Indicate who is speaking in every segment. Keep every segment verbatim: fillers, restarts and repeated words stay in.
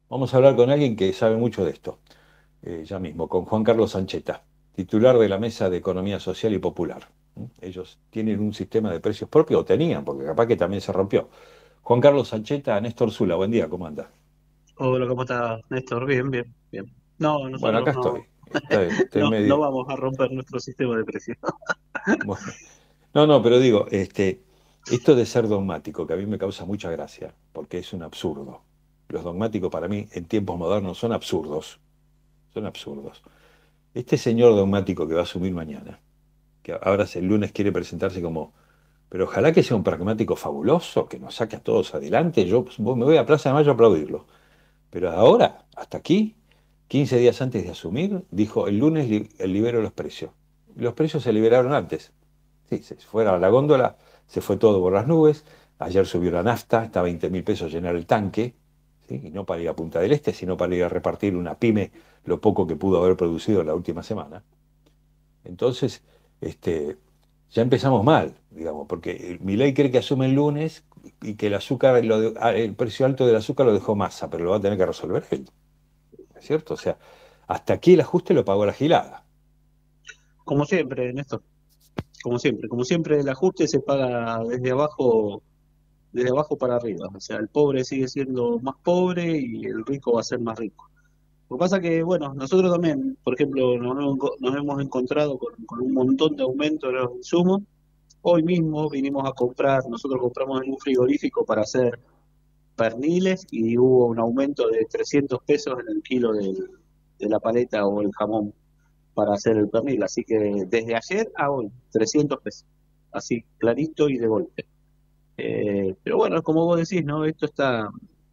Speaker 1: Vamos a hablar con alguien que sabe mucho de esto, eh, ya mismo, con Juan Carlos Sancheta, titular de la Mesa de Economía Social y Popular. ¿Mm? Ellos tienen un sistema de precios propio, o tenían, porque capaz que también se rompió. Juan Carlos Sancheta, Néstor Zula, buen día, ¿cómo anda?
Speaker 2: Hola, ¿cómo estás, Néstor? Bien, bien, bien. No,
Speaker 1: Bueno,
Speaker 2: nosotros
Speaker 1: acá
Speaker 2: no,
Speaker 1: estoy. Estoy, estoy
Speaker 2: no, no
Speaker 1: medio.
Speaker 2: vamos a romper nuestro sistema de precios.
Speaker 1: Bueno, no, no, pero digo, este, esto de ser dogmático, que a mí me causa mucha gracia, porque es un absurdo. Los dogmáticos para mí en tiempos modernos son absurdos, son absurdos. Este señor dogmático que va a asumir mañana, que ahora el lunes quiere presentarse como, pero ojalá que sea un pragmático fabuloso, que nos saque a todos adelante, yo pues, me voy a Plaza de Mayo a aplaudirlo. Pero ahora, hasta aquí, quince días antes de asumir, dijo, el lunes li libero los precios. Los precios se liberaron antes. Sí, se fuera a la góndola, se fue todo por las nubes. Ayer subió la nafta, está a veinte mil pesos llenar el tanque, ¿sí? Y no para ir a Punta del Este, sino para ir a repartir una pyme lo poco que pudo haber producido la última semana. Entonces, este, ya empezamos mal, digamos, porque Milei cree que asume el lunes y que el azúcar, lo de- ah, el precio alto del azúcar lo dejó Massa, pero lo va a tener que resolver él, ¿es cierto? O sea, hasta aquí el ajuste lo pagó la gilada.
Speaker 2: Como siempre, Néstor, como siempre, como siempre el ajuste se paga desde abajo, desde abajo para arriba. O sea, el pobre sigue siendo más pobre y el rico va a ser más rico. Lo que pasa que, bueno, nosotros también, por ejemplo, nos, hemos enco- nos hemos encontrado con, con un montón de aumento de los insumos. Hoy mismo vinimos a comprar, nosotros compramos en un frigorífico para hacer perniles y hubo un aumento de trescientos pesos en el kilo del- de la paleta o el jamón para hacer el pernil. Así que desde ayer a hoy, trescientos pesos. Así, clarito y de golpe. Eh, pero bueno, como vos decís, ¿no? Esto está...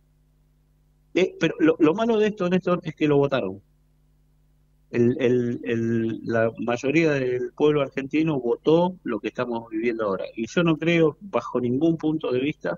Speaker 2: eh, pero lo, lo malo de esto, Néstor, es que lo votaron. El, el- el- la mayoría del pueblo argentino votó lo que estamos viviendo ahora. Y yo no creo, bajo ningún punto de vista,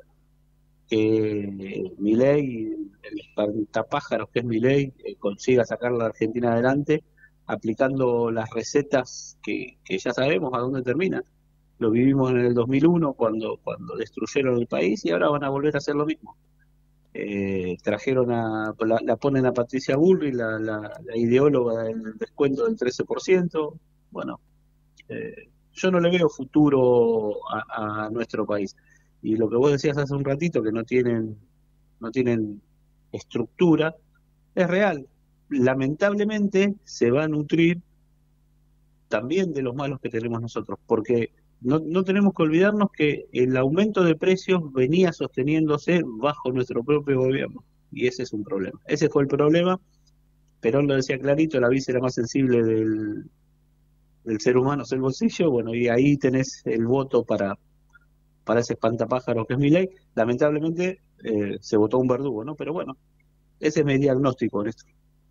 Speaker 2: que Milei, el espantapájaros que es Milei, eh, consiga sacar la Argentina adelante aplicando las recetas que, que ya sabemos a dónde terminan. Lo vivimos en el dos mil uno cuando, cuando destruyeron el país y ahora van a volver a hacer lo mismo. Eh, trajeron a, la, la ponen a Patricia Bullrich, la, la, la ideóloga del descuento del trece por ciento. Bueno, eh, yo no le veo futuro a, a nuestro país. Y lo que vos decías hace un ratito, que no tienen, no tienen estructura, es real. Lamentablemente se va a nutrir también de los malos que tenemos nosotros, porque no, no tenemos que olvidarnos que el aumento de precios venía sosteniéndose bajo nuestro propio gobierno, y ese es un problema. Ese fue el problema. Perón lo decía clarito, la víscera más sensible del, del ser humano es el bolsillo. Bueno, y ahí tenés el voto para, para ese espantapájaro que es mi ley. Lamentablemente eh, se votó un verdugo, ¿no? Pero bueno, ese es mi diagnóstico, Néstor.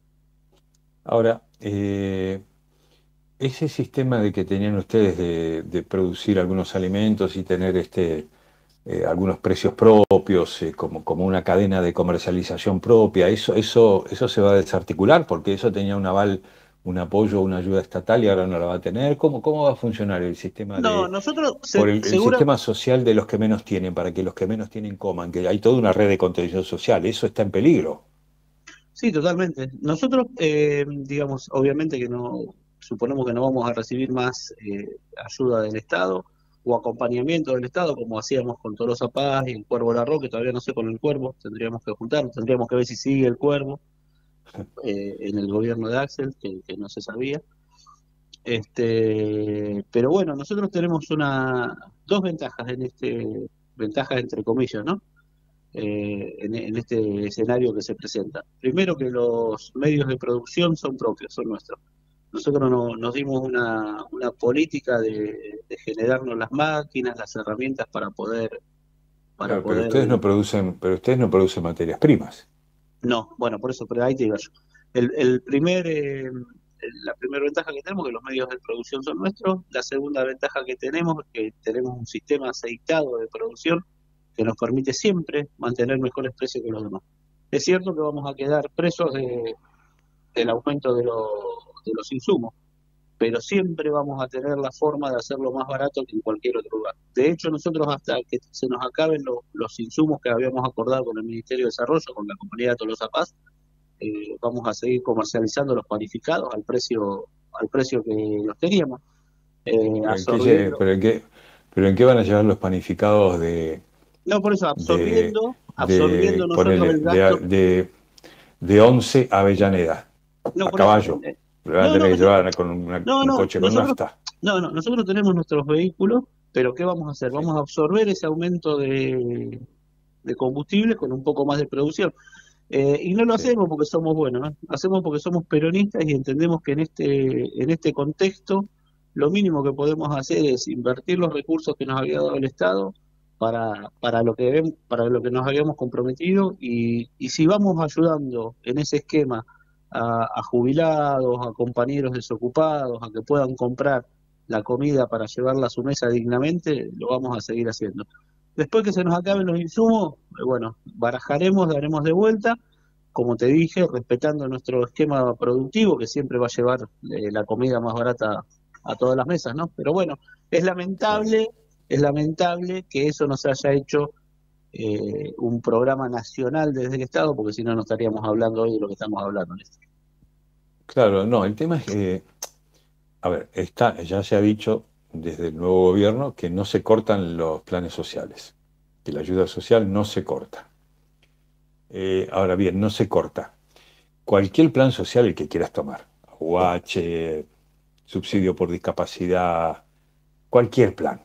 Speaker 1: Ahora, eh, ese sistema de que tenían ustedes de, de producir algunos alimentos y tener este, eh, algunos precios propios, eh, como, como una cadena de comercialización propia, eso, eso, eso se va a desarticular porque eso tenía un aval, un apoyo, una ayuda estatal y ahora no la va a tener. ¿Cómo, cómo va a funcionar el sistema
Speaker 2: No,
Speaker 1: de,
Speaker 2: nosotros
Speaker 1: por
Speaker 2: se,
Speaker 1: el, el
Speaker 2: segura,
Speaker 1: sistema social de los que menos tienen, para que los que menos tienen coman, que hay toda una red de contención social, eso está en peligro?
Speaker 2: sí, totalmente. Nosotros, eh, digamos, obviamente que no, suponemos que no vamos a recibir más eh, ayuda del Estado o acompañamiento del Estado, como hacíamos con Tolosa Paz y el Cuervo Larro, que todavía no sé con el Cuervo, tendríamos que juntarnos, tendríamos que ver si sigue el Cuervo eh, en el gobierno de Axel, que, que no se sabía. Este, pero bueno, nosotros tenemos una, dos ventajas en este, ventajas entre comillas, ¿no? Eh, en, en este escenario que se presenta. Primero que los medios de producción son propios, son nuestros. Nosotros no- nos dimos una, una política de, de generarnos las máquinas, las herramientas para poder, para
Speaker 1: Claro, pero
Speaker 2: poder,
Speaker 1: ustedes no producen, pero ustedes no producen materias primas.
Speaker 2: no, bueno, por eso, pero ahí te digo yo. El, el primer, eh, la primera ventaja que tenemos es que los medios de producción son nuestros. La segunda ventaja que tenemos es que tenemos un sistema aceitado de producción que nos permite siempre mantener mejores precios que los demás. Es cierto que vamos a quedar presos de, del aumento de, los de los insumos, pero siempre vamos a tener la forma de hacerlo más barato que en cualquier otro lugar. De hecho, nosotros hasta que se nos acaben los, los insumos que habíamos acordado con el Ministerio de Desarrollo, con la compañía de Tolosa Paz, eh, vamos a seguir comercializando los panificados al precio, al precio que los teníamos, eh,
Speaker 1: ¿Pero en qué, lle-
Speaker 2: absorbiendo,
Speaker 1: pero en qué, pero en qué van a llevar los panificados de,
Speaker 2: no por eso,
Speaker 1: de,
Speaker 2: absorbiendo, absorbiendo
Speaker 1: de,
Speaker 2: nosotros
Speaker 1: ponele,
Speaker 2: el
Speaker 1: de,
Speaker 2: gasto,
Speaker 1: de, de Once a Avellaneda,
Speaker 2: no
Speaker 1: a
Speaker 2: por eso,
Speaker 1: caballo?
Speaker 2: eh,
Speaker 1: Lo van a
Speaker 2: no, no,
Speaker 1: tener que
Speaker 2: eso,
Speaker 1: llevar con una-
Speaker 2: no,
Speaker 1: un
Speaker 2: no,
Speaker 1: coche con
Speaker 2: nosotros,
Speaker 1: nafta.
Speaker 2: no, no, nosotros tenemos nuestros vehículos, pero ¿qué vamos a hacer?
Speaker 1: Sí,
Speaker 2: Vamos a absorber ese aumento de, de combustible con un poco más de producción. Eh, y no lo
Speaker 1: sí.
Speaker 2: hacemos porque somos buenos, ¿no? Lo hacemos porque somos peronistas y entendemos que en este, en este contexto lo mínimo que podemos hacer es invertir los recursos que nos había dado el Estado para, para lo que debem- para lo que nos habíamos comprometido y, y si vamos ayudando en ese esquema a, a jubilados, a compañeros desocupados, a que puedan comprar la comida para llevarla a su mesa dignamente, lo vamos a seguir haciendo. Después que se nos acaben los insumos, eh, bueno, barajaremos, daremos de vuelta, como te dije, respetando nuestro esquema productivo, que siempre va a llevar eh, la comida más barata a todas las mesas, ¿no? Pero bueno, es
Speaker 1: Claro.
Speaker 2: lamentable, es lamentable que eso no se haya hecho eh, un programa nacional desde el Estado, porque si no, no estaríamos hablando hoy de lo que estamos hablando, Néstor.
Speaker 1: Claro, no, el tema es que, a ver, está, ya se ha dicho desde el nuevo gobierno que no se cortan los planes sociales, que la ayuda social no se corta. Eh, ahora bien, no se corta. Cualquier plan social el que quieras tomar, U H, subsidio por discapacidad, cualquier plan.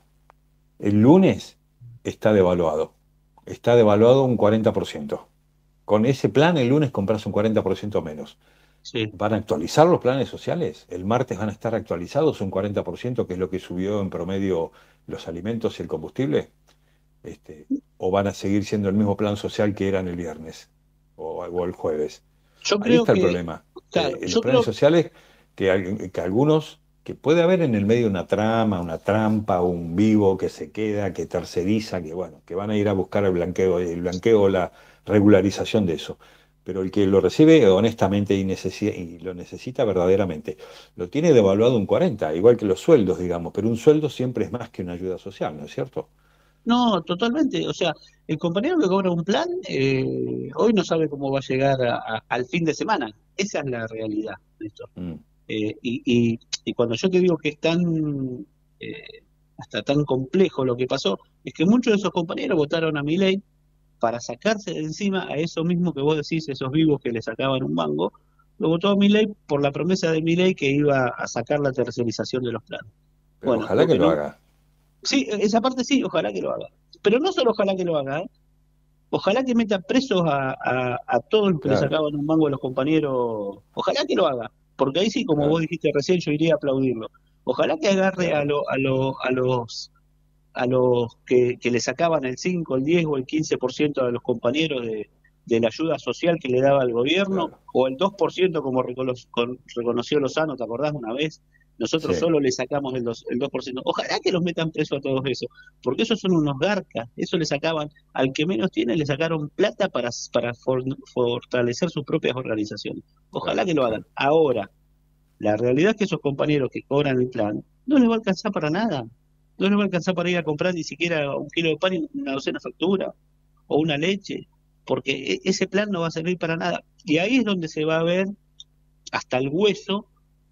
Speaker 1: El lunes está devaluado. Está devaluado un cuarenta por ciento. Con ese plan el lunes compras un cuarenta por ciento menos.
Speaker 2: Sí.
Speaker 1: ¿Van a actualizar los planes sociales? El martes van a estar actualizados un cuarenta por ciento, que es lo que subió en promedio los alimentos y el combustible. Este, ¿O van a seguir siendo el mismo plan social que eran el viernes o, o el jueves?
Speaker 2: Yo
Speaker 1: Ahí
Speaker 2: creo
Speaker 1: está el
Speaker 2: que,
Speaker 1: problema.
Speaker 2: claro,
Speaker 1: Que en los
Speaker 2: yo
Speaker 1: planes
Speaker 2: creo,
Speaker 1: sociales, que, al- que algunos, que puede haber en el medio una trama, una trampa, un vivo que se queda, que terceriza, que bueno, que van a ir a buscar el blanqueo, el blanqueo o la regularización de eso. Pero el que lo recibe honestamente y, necesi- y lo necesita verdaderamente, lo tiene devaluado un cuarenta, igual que los sueldos, digamos, pero un sueldo siempre es más que una ayuda social, ¿no es cierto?
Speaker 2: no, totalmente. O sea, el compañero que cobra un plan eh, hoy no sabe cómo va a llegar a- a- al fin de semana. Esa es la realidad, Néstor.
Speaker 1: Mm,
Speaker 2: Eh, y, y, y cuando yo te digo que es tan, eh, hasta tan complejo lo que pasó, es que muchos de esos compañeros votaron a Milei para sacarse de encima a eso mismo que vos decís, esos vivos que le sacaban un mango, lo votó a Milei por la promesa de Milei que iba a sacar la tercerización de los planes.
Speaker 1: pero
Speaker 2: Bueno,
Speaker 1: ojalá
Speaker 2: lo
Speaker 1: que
Speaker 2: que
Speaker 1: lo
Speaker 2: no,
Speaker 1: haga.
Speaker 2: sí, esa parte sí, ojalá que lo haga. Pero no solo ojalá que lo haga, ¿eh? Ojalá que meta presos a, a, a todos los que le
Speaker 1: Claro,
Speaker 2: sacaban un mango a los compañeros. Ojalá que lo haga, porque ahí sí, como vos
Speaker 1: claro,
Speaker 2: dijiste recién, yo iría a aplaudirlo. Ojalá que agarre a,
Speaker 1: claro,
Speaker 2: lo, a, lo- a los a los que, que le sacaban el cinco, el diez o el quince por ciento a los compañeros de, de la ayuda social que le daba el gobierno,
Speaker 1: claro.
Speaker 2: o el dos por ciento como recono- con- reconoció Lozano, ¿te acordás una vez? Nosotros
Speaker 1: Sí.
Speaker 2: solo le sacamos el dos, el dos por ciento. Ojalá que los metan preso a todos esos, porque esos son unos garcas, eso le sacaban, al que menos tiene le sacaron plata para, para for- fortalecer sus propias organizaciones. Ojalá
Speaker 1: Claro,
Speaker 2: que lo hagan.
Speaker 1: claro.
Speaker 2: Ahora, la realidad es que esos compañeros que cobran el plan no les va a alcanzar para nada. No les va a alcanzar para ir a comprar ni siquiera un kilo de pan y una docena de factura o una leche, porque e- ese plan no va a servir para nada. Y ahí es donde se va a ver hasta el hueso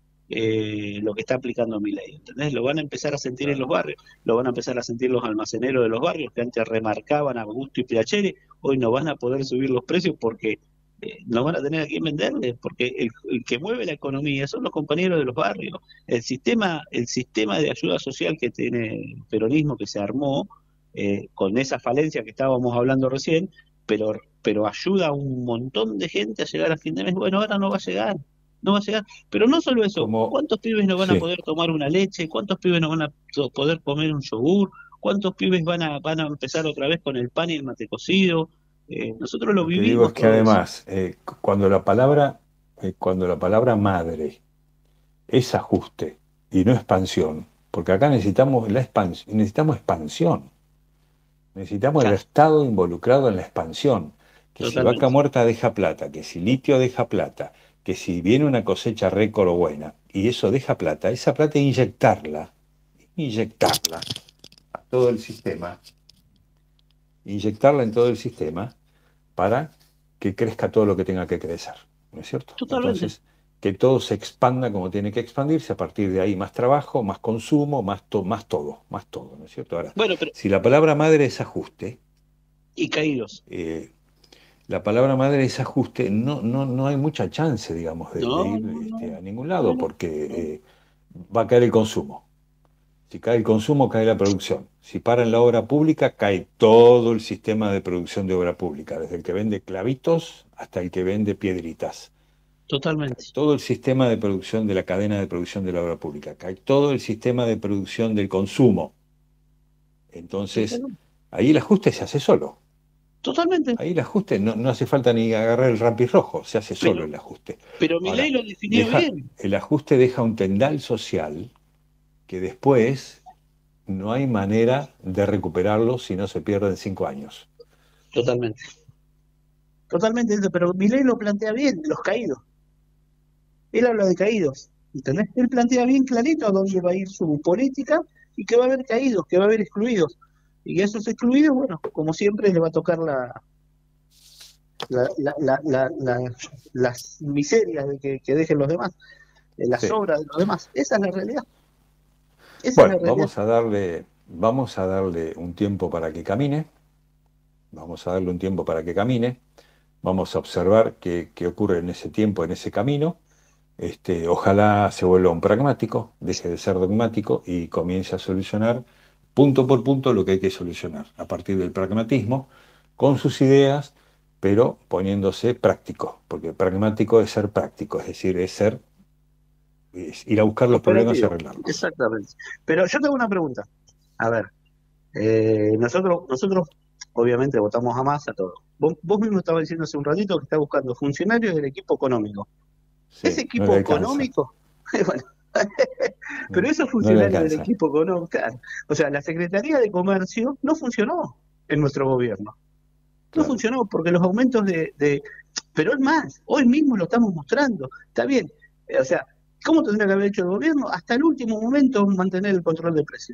Speaker 2: eh, lo que está aplicando Milei, ¿entendés? Lo van a empezar a sentir en los
Speaker 1: Claro.
Speaker 2: barrios, lo van a empezar a sentir los almaceneros de los barrios que antes remarcaban a gusto y piacere, hoy no van a poder subir los precios porque eh, no van a tener a quién venderles, porque el, el que mueve la economía son los compañeros de los barrios. El sistema, el sistema de ayuda social que tiene el peronismo que se armó eh, con esa falencia que estábamos hablando recién, pero, pero ayuda a un montón de gente a llegar a fin de mes. Bueno, ahora no va a llegar, no va a llegar. Pero no solo eso,
Speaker 1: Como,
Speaker 2: ¿cuántos pibes no van a
Speaker 1: sí,
Speaker 2: poder tomar una leche? ¿Cuántos pibes no van a to- poder comer un yogur? ¿Cuántos pibes van a, van a empezar otra vez con el pan y el mate cocido? Eh, nosotros lo
Speaker 1: lo que digo es
Speaker 2: vivimos
Speaker 1: que
Speaker 2: todo eso.
Speaker 1: además, eh, cu- cuando la palabra, eh, cuando la palabra madre es ajuste y no expansión, porque acá necesitamos la expansión, necesitamos expansión, necesitamos el
Speaker 2: Claro,
Speaker 1: Estado involucrado en la expansión, que si vaca
Speaker 2: totalmente.
Speaker 1: muerta deja plata, que si litio deja plata, que si viene una cosecha récord o buena, y eso deja plata, esa plata inyectarla, inyectarla a todo el sistema, inyectarla en todo el sistema para que crezca todo lo que tenga que crecer. ¿no es cierto?
Speaker 2: Totalmente.
Speaker 1: Entonces, que todo se expanda como tiene que expandirse, a partir de ahí más trabajo, más consumo, más, to más todo, más todo, ¿no es cierto? Ahora,
Speaker 2: Bueno, pero,
Speaker 1: si la palabra madre es ajuste,
Speaker 2: y caídos.
Speaker 1: eh, la palabra madre es ajuste, no, no, no hay mucha chance, digamos, de, de
Speaker 2: No,
Speaker 1: ir
Speaker 2: no,
Speaker 1: este,
Speaker 2: no,
Speaker 1: a ningún
Speaker 2: no,
Speaker 1: lado,
Speaker 2: no,
Speaker 1: porque
Speaker 2: no.
Speaker 1: eh, va a caer el consumo. Si cae el consumo, cae la producción. Si para en la obra pública, cae todo el sistema de producción de obra pública, desde el que vende clavitos hasta el que vende piedritas. Cae
Speaker 2: Totalmente.
Speaker 1: todo el sistema de producción de la cadena de producción de la obra pública. Cae todo el sistema de producción del consumo. Entonces,
Speaker 2: Totalmente.
Speaker 1: ahí el ajuste se hace solo.
Speaker 2: Totalmente.
Speaker 1: Ahí el ajuste no, no hace falta ni agarrar el rampi rojo, se hace solo
Speaker 2: Pero,
Speaker 1: el ajuste.
Speaker 2: pero Milei
Speaker 1: Ahora,
Speaker 2: lo definió
Speaker 1: deja,
Speaker 2: bien.
Speaker 1: el ajuste deja un tendal social que después no hay manera de recuperarlo si no se pierden cinco años.
Speaker 2: Totalmente. Totalmente. Pero Milei lo plantea bien, los caídos. Él habla de caídos. ¿Entendés? Él plantea bien clarito a dónde va a ir su política y que va a haber caídos, que va a haber excluidos. Y que esos excluidos, bueno, como siempre, le va a tocar la, la, la, la, la, la- las miserias de que, que dejen los demás, de las
Speaker 1: Sí.
Speaker 2: obras de los demás. Esa es la realidad. Esa es la
Speaker 1: Bueno,
Speaker 2: realidad.
Speaker 1: vamos a darle, vamos a darle un tiempo para que camine, vamos a darle un tiempo para que camine, vamos a observar qué, qué ocurre en ese tiempo, en ese camino. Este, ojalá se vuelva un pragmático, deje de ser dogmático y comience a solucionar punto por punto lo que hay que solucionar, a partir del pragmatismo, con sus ideas, pero poniéndose práctico, porque pragmático es ser práctico, es decir, es ser, es ir a buscar los problemas y
Speaker 2: Operativo.
Speaker 1: arreglarlos.
Speaker 2: Exactamente. Pero yo tengo una pregunta. A ver, eh, nosotros, nosotros obviamente votamos a Massa, todo. Vos, vos mismo estabas diciendo hace un ratito que está buscando funcionarios del equipo económico. Ese
Speaker 1: Sí, no le
Speaker 2: equipo
Speaker 1: alcanza,
Speaker 2: económico, bueno, pero
Speaker 1: no,
Speaker 2: esos
Speaker 1: no le
Speaker 2: funcionarios del
Speaker 1: alcanza.
Speaker 2: equipo económico, claro, o sea, la Secretaría de Comercio no funcionó en nuestro gobierno. No
Speaker 1: Claro,
Speaker 2: funcionó porque los aumentos de, de... Pero es más, hoy mismo lo estamos mostrando. Está bien, eh, o sea, ¿cómo tendría que haber hecho el gobierno? Hasta el último momento mantener el control de precios.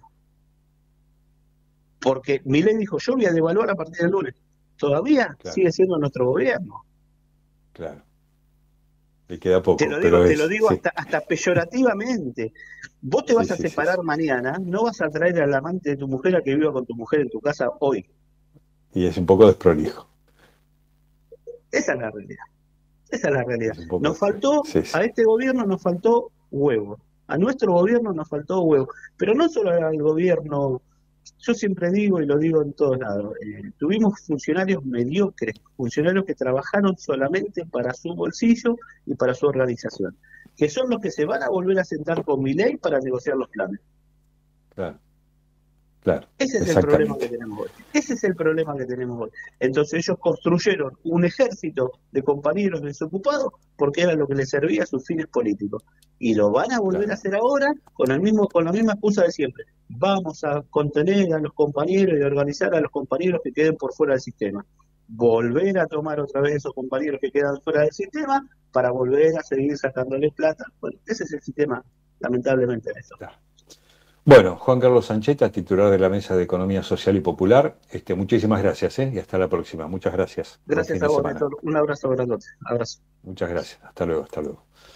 Speaker 2: Porque Milei dijo, yo voy a devaluar a partir del lunes. Todavía
Speaker 1: claro,
Speaker 2: sigue siendo nuestro gobierno.
Speaker 1: claro. Le queda
Speaker 2: Te
Speaker 1: poco,
Speaker 2: lo digo,
Speaker 1: pero
Speaker 2: te lo
Speaker 1: es,
Speaker 2: digo
Speaker 1: sí,
Speaker 2: hasta, hasta peyorativamente. Vos te
Speaker 1: sí,
Speaker 2: vas a
Speaker 1: sí, sí, sí.
Speaker 2: separar mañana, no vas a traer al amante de tu mujer a que viva con tu mujer en tu casa hoy.
Speaker 1: Y es un poco desprolijo,
Speaker 2: Esa es la realidad. Esa es la realidad.
Speaker 1: es un poco
Speaker 2: Nos
Speaker 1: desprolijo.
Speaker 2: faltó,
Speaker 1: Sí, sí,
Speaker 2: a este gobierno nos faltó huevo. A nuestro gobierno nos faltó huevo. Pero no solo al gobierno, yo siempre digo y lo digo en todos lados, eh, tuvimos funcionarios mediocres, funcionarios que trabajaron solamente para su bolsillo y para su organización, que son los que se van a volver a sentar con Milei para negociar los planes.
Speaker 1: claro, claro,
Speaker 2: Ese es el problema que
Speaker 1: exactamente.
Speaker 2: tenemos hoy. Ese es el problema que tenemos hoy. Entonces ellos construyeron un ejército de compañeros desocupados porque era lo que les servía a sus fines políticos. Y lo van a volver a
Speaker 1: Claro,
Speaker 2: hacer ahora con el mismo, con la misma excusa de siempre. Vamos a contener a los compañeros y organizar a los compañeros que queden por fuera del sistema. Volver a tomar otra vez esos compañeros que quedan fuera del sistema para volver a seguir sacándoles plata. Bueno, ese es el sistema, lamentablemente, de eso.
Speaker 1: claro. Bueno, Juan Carlos Sancheta, titular de la Mesa de Economía Social y Popular, este, muchísimas gracias, ¿eh? Y hasta la próxima. Muchas gracias. Buen fin
Speaker 2: Gracias a
Speaker 1: de
Speaker 2: vos,
Speaker 1: semana.
Speaker 2: Néstor. Un abrazo grandote. Abrazo.
Speaker 1: Muchas gracias. Hasta luego, hasta luego.